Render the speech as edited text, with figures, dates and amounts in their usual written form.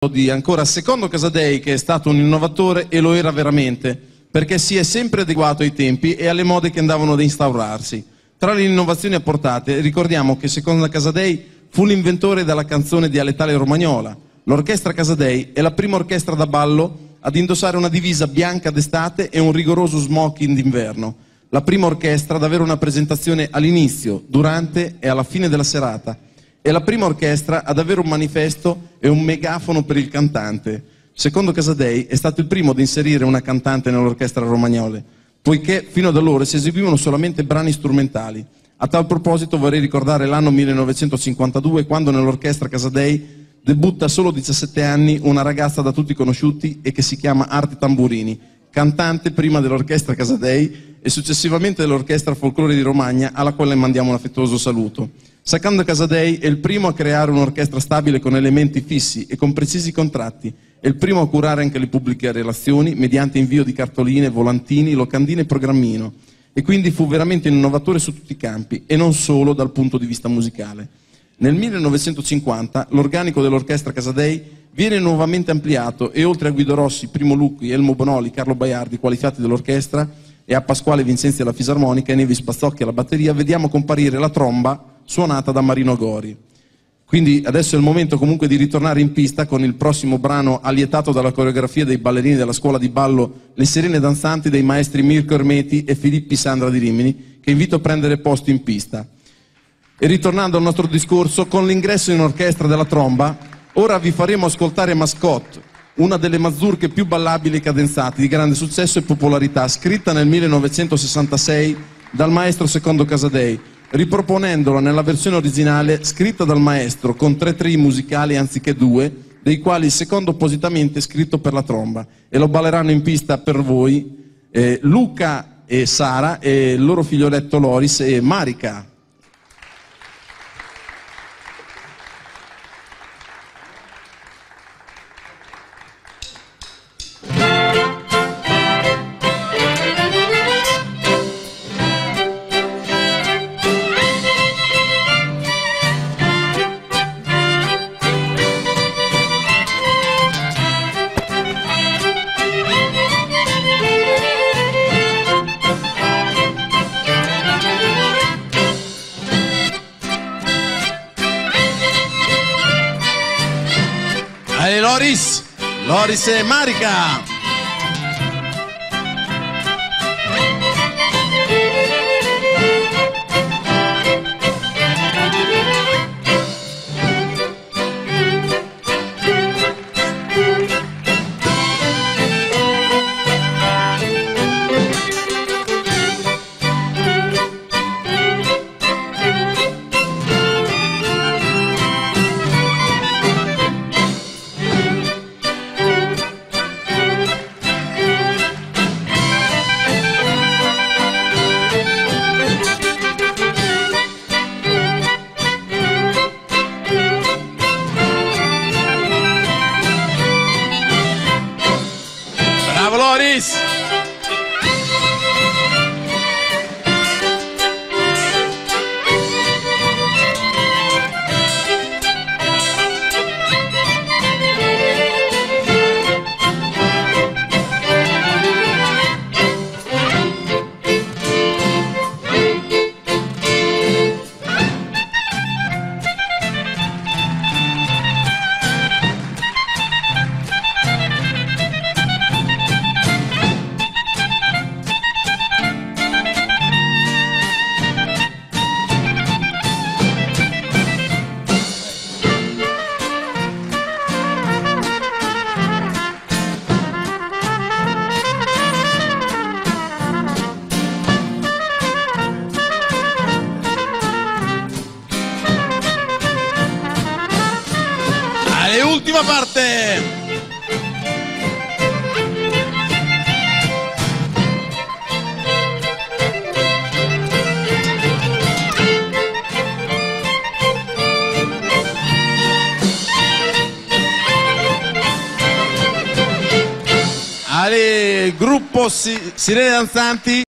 di ancora secondo Casadei, che è stato un innovatore e lo era veramente, perché si è sempre adeguato ai tempi e alle mode che andavano ad instaurarsi. Tra le innovazioni apportate ricordiamo che secondo Casadei fu l'inventore della canzone dialettale romagnola. L'orchestra Casadei è la prima orchestra da ballo ad indossare una divisa bianca d'estate e un rigoroso smoking d'inverno. La prima orchestra ad avere una presentazione all'inizio, durante e alla fine della serata. È la prima orchestra ad avere un manifesto e un megafono per il cantante. Secondo Casadei è stato il primo ad inserire una cantante nell'orchestra romagnole, poiché fino ad allora si eseguivano solamente brani strumentali. A tal proposito vorrei ricordare l'anno 1952, quando nell'orchestra Casadei debutta a solo 17 anni una ragazza da tutti conosciuti e che si chiama Arte Tamburini, cantante prima dell'orchestra Casadei e successivamente dell'orchestra Folklore di Romagna, alla quale mandiamo un affettuoso saluto. Secondo Casadei è il primo a creare un'orchestra stabile con elementi fissi e con precisi contratti, è il primo a curare anche le pubbliche relazioni mediante invio di cartoline, volantini, locandine e programmino, e quindi fu veramente un innovatore su tutti i campi e non solo dal punto di vista musicale. Nel 1950 l'organico dell'orchestra Casadei viene nuovamente ampliato e oltre a Guido Rossi, Primo Lucchi, Elmo Bonoli, Carlo Baiardi, quali fiati dell'orchestra, e a Pasquale Vincenzi alla fisarmonica e Nevi Spazzocchi alla batteria, vediamo comparire la tromba suonata da Marino Gori. Quindi adesso è il momento comunque di ritornare in pista con il prossimo brano allietato dalla coreografia dei ballerini della scuola di ballo Le Sirene Danzanti dei maestri Mirko Ermeti e Filippi Sandra di Rimini, che invito a prendere posto in pista. E ritornando al nostro discorso, con l'ingresso in orchestra della tromba, ora vi faremo ascoltare Mascotte, una delle mazurche più ballabili e cadenzate, di grande successo e popolarità, scritta nel 1966 dal maestro Secondo Casadei, riproponendola nella versione originale scritta dal maestro con 3 trii musicali anziché 2, dei quali il secondo appositamente scritto per la tromba, e lo balleranno in pista per voi Luca e Sara e il loro figlioletto Loris e Marica. Loris e Marica! Loris! Ultima parte! Allez, gruppo Sirene Danzanti.